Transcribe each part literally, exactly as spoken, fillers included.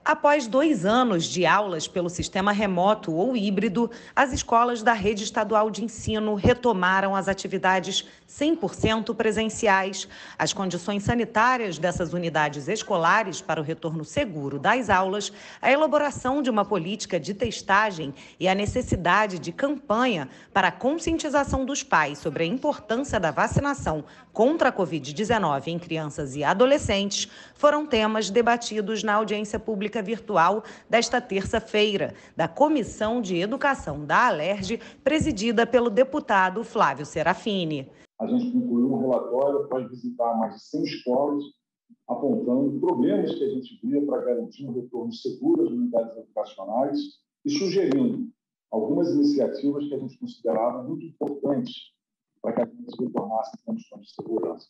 Após dois anos de aulas pelo sistema remoto ou híbrido, as escolas da rede estadual de ensino retomaram as atividades cem por cento presenciais. As condições sanitárias dessas unidades escolares para o retorno seguro das aulas, a elaboração de uma política de testagem e a necessidade de campanha para a conscientização dos pais sobre a importância da vacinação contra a covid dezenove em crianças e adolescentes foram temas debatidos na audiência pública virtual desta terça-feira, da Comissão de Educação da Alerj, presidida pelo deputado Flávio Serafini. A gente concluiu um relatório após visitar mais de cem escolas, apontando problemas que a gente via para garantir um retorno seguro às unidades educacionais e sugerindo algumas iniciativas que a gente considerava muito importantes para que a gente retornasse em condições de segurança.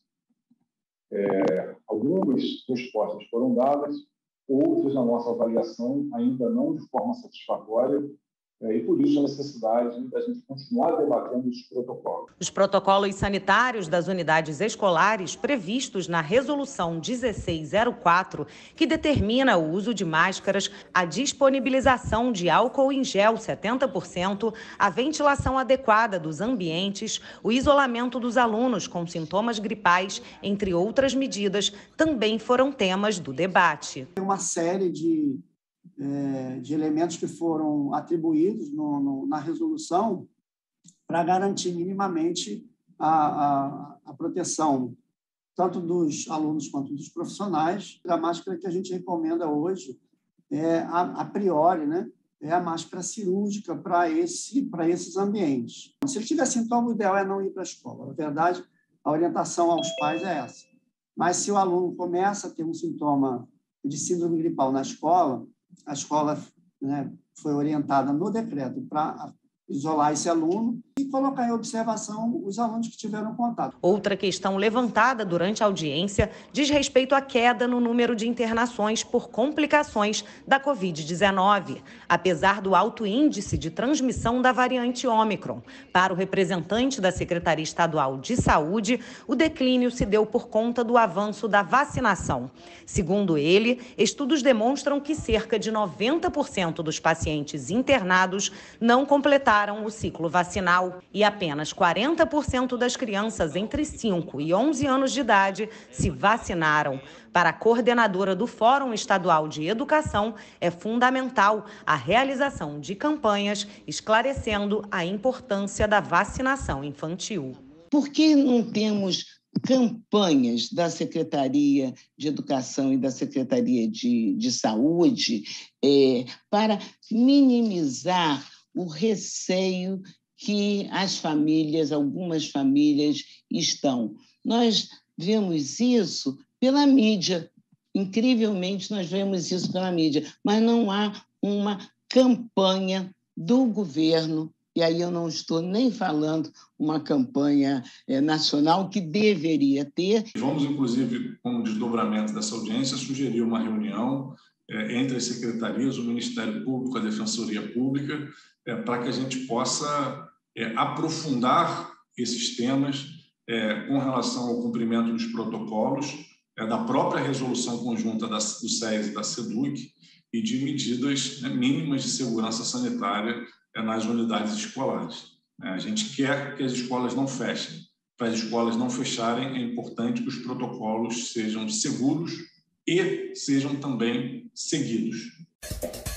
É, algumas respostas foram dadas, outras, na nossa avaliação, ainda não de forma satisfatória, é, e por isso a necessidade da gente continuar debatendo os protocolos. Os protocolos sanitários das unidades escolares previstos na Resolução dezesseis zero quatro, que determina o uso de máscaras, a disponibilização de álcool em gel setenta por cento, a ventilação adequada dos ambientes, o isolamento dos alunos com sintomas gripais, entre outras medidas, também foram temas do debate. Uma série de de elementos que foram atribuídos no, no, na resolução para garantir minimamente a, a, a proteção tanto dos alunos quanto dos profissionais. A máscara que a gente recomenda hoje, é, a, a priori, né, é a máscara cirúrgica para esse, para esses ambientes. Se ele tiver sintoma, o ideal é não ir para a escola. Na verdade, a orientação aos pais é essa. Mas se o aluno começa a ter um sintoma de síndrome gripal na escola, a escola, né, foi orientada no decreto para isolar esse aluno e colocar em observação os alunos que tiveram contato. Outra questão levantada durante a audiência diz respeito à queda no número de internações por complicações da covid dezenove, apesar do alto índice de transmissão da variante Ômicron. Para o representante da Secretaria Estadual de Saúde, o declínio se deu por conta do avanço da vacinação. Segundo ele, estudos demonstram que cerca de noventa por cento dos pacientes internados não completaram o ciclo vacinal e apenas quarenta por cento das crianças entre cinco e onze anos de idade se vacinaram. Para a coordenadora do Fórum Estadual de Educação, é fundamental a realização de campanhas esclarecendo a importância da vacinação infantil. Por que não temos campanhas da Secretaria de Educação e da Secretaria de, de Saúde é, para minimizar o receio que as famílias, algumas famílias, estão? Nós vemos isso pela mídia, incrivelmente nós vemos isso pela mídia, mas não há uma campanha do governo, e aí eu não estou nem falando uma campanha é, nacional que deveria ter. Vamos, inclusive, como desdobramento dessa audiência, sugerir uma reunião é, entre as secretarias, o Ministério Público, a Defensoria Pública, é, para que a gente possa é, aprofundar esses temas é, com relação ao cumprimento dos protocolos, é, da própria resolução conjunta da, do S E S e da SEDUC e de medidas, né, mínimas de segurança sanitária é, nas unidades escolares. É, a gente quer que as escolas não fechem. Para as escolas não fecharem, é importante que os protocolos sejam seguros e sejam também seguidos.